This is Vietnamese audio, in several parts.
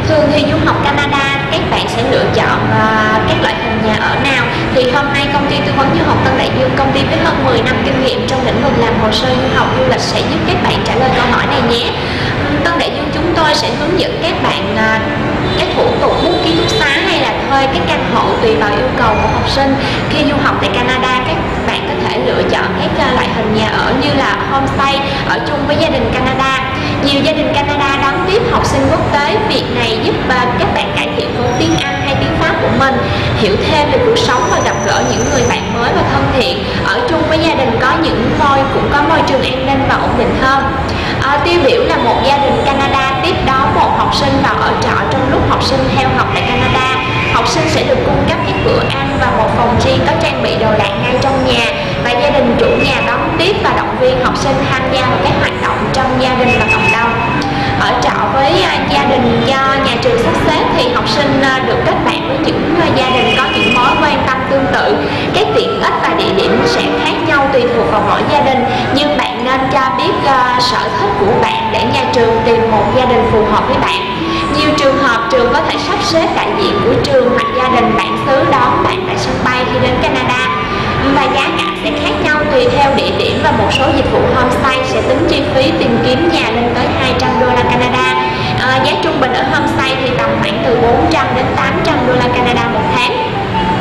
Thường thì du học Canada các bạn sẽ lựa chọn các loại hình nhà ở nào? Thì hôm nay công ty tư vấn du học Tân Đại Dương, công ty với hơn 10 năm kinh nghiệm trong lĩnh vực làm hồ sơ du học du lịch sẽ giúp các bạn trả lời câu hỏi này nhé. Tân Đại Dương chúng tôi sẽ hướng dẫn các bạn các thủ tục booking ký túc xá hay là thuê các căn hộ tùy vào yêu cầu của học sinh. Khi du học tại Canada, các bạn có thể lựa chọn các loại hình nhà ở như là homestay, ở chung với gia đình Canada. Nhiều gia đình Canada đón tiếp học sinh quốc tế. Việc này giúp các bạn cải thiện vốn tiếng Anh hay tiếng Pháp của mình, hiểu thêm về cuộc sống và gặp gỡ những người bạn mới và thân thiện. Ở chung với gia đình cũng có môi trường an ninh và ổn định hơn. Tiêu biểu là một gia đình Canada tiếp đón một học sinh vào ở trọ trong lúc học sinh theo học tại Canada. Học sinh sẽ được cung cấp các bữa ăn và một phòng riêng có trang bị đồ đạc ngay trong nhà, và gia đình chủ nhà đón tiếp và động viên học sinh tham gia vào các hoạt động trong gia đình và cộng đồng. Ở trọ với gia đình do nhà trường sắp xếp thì học sinh được kết bạn với những gia đình có những mối quan tâm tương tự. Các tiện ích và địa điểm sẽ khác nhau tùy thuộc vào mỗi gia đình, nhưng bạn nên cho biết sở thích của bạn để nhà trường tìm một gia đình phù hợp với bạn. Nhiều trường hợp trường có thể sắp xếp đại diện của trường hoặc gia đình bản xứ đón bạn tại sân bay khi đến Canada, và giá cả sẽ khác nhau tùy theo địa điểm, và một số dịch vụ homestay sẽ tính chi phí tìm kiếm nhà lên tới $200 Canada. Giá trung bình ở homestay thì tầm khoảng từ 400 đến 800 đô la Canada một tháng.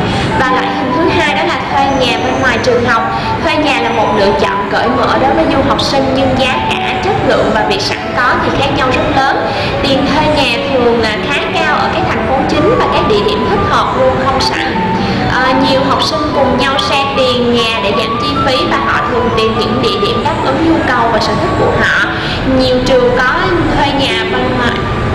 Và loại hình thứ hai đó là thuê nhà bên ngoài trường học. Thuê nhà là một lựa chọn cởi mở đối với du học sinh, nhưng giá cả, chất lượng và việc sẵn có thì khác nhau rất lớn. Tiền thuê nhà thường khá cao ở các thành phố chính, và các địa điểm thích hợp luôn không sẵn. Nhiều học sinh cùng nhau share tiền nhà để giảm chi phí, và họ thường tìm những địa điểm đáp ứng nhu cầu và sở thích của họ. Nhiều trường có thuê nhà bên ngoài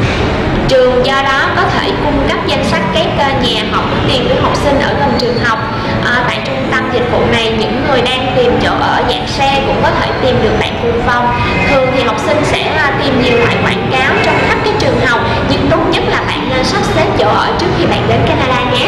trường, do đó có thể cung cấp danh sách các nhà học tiền của học sinh ở gần trường học. Tại trung tâm dịch vụ này, những người đang tìm chỗ ở dạng xe cũng có thể tìm được bạn cùng phòng. Thường thì học sinh sẽ tìm nhiều loại quảng cáo trong khắp các trường học, nhưng tốt nhất là bạn nên sắp xếp chỗ ở trước khi bạn đến Canada nhé.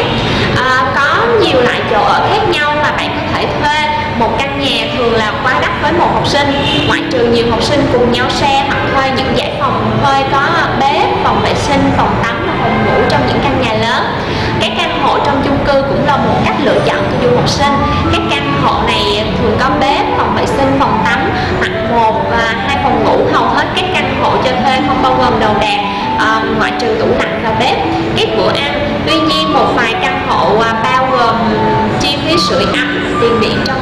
Có nhiều loại chỗ ở khác nhau mà bạn có thể thuê. Một căn nhà thường là quá đắt với một học sinh, ngoại trừ nhiều học sinh cùng nhau share hoặc thuê những dãy phòng thuê có bếp, phòng vệ sinh, phòng tắm và phòng ngủ trong những căn nhà lớn. Các căn hộ trong chung cư cũng là một cách lựa chọn cho du học sinh. Các căn hộ này thường có bếp, phòng vệ sinh, phòng tắm hoặc 1 và 2 phòng ngủ. Hầu hết các căn hộ cho thuê không bao gồm đồ đạc, ngoại trừ tủ lạnh và bếp. Các bữa ăn, tuy nhiên một vài căn hộ bao gồm chi phí sưởi ấm, tiền điện trong